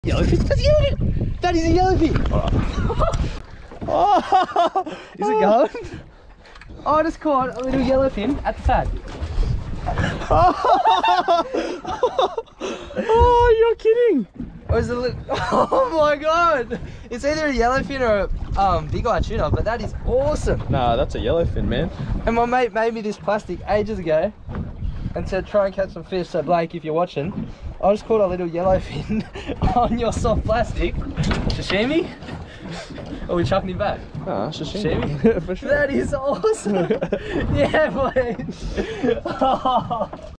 Yellowfin? That's a yellowfin! That is a yellowfin! Oh, is it going? Oh, I just caught a little yellowfin at the pad. Oh, you're kidding! Oh my god! It's either a yellowfin or a big eye tuna, but that is awesome. Nah, that's a yellowfin, man. And my mate made me this plastic ages ago and said try and catch some fish. So Blake, if you're watching, I just caught a little yellowfin on your soft plastic. Sashimi? Or are we chucking him back? Ah, sashimi. For sure. That is awesome. Yeah, boy.